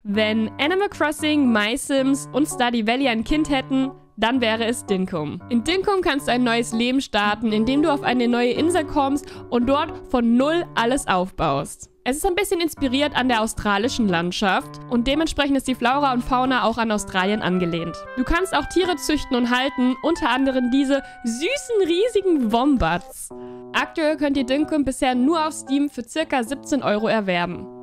Wenn Animal Crossing, MySims und Stardew Valley ein Kind hätten, dann wäre es Dinkum. In Dinkum kannst du ein neues Leben starten, indem du auf eine neue Insel kommst und dort von null alles aufbaust. Es ist ein bisschen inspiriert an der australischen Landschaft und dementsprechend ist die Flora und Fauna auch an Australien angelehnt. Du kannst auch Tiere züchten und halten, unter anderem diese süßen, riesigen Wombats. Aktuell könnt ihr Dinkum bisher nur auf Steam für ca. 17 € erwerben.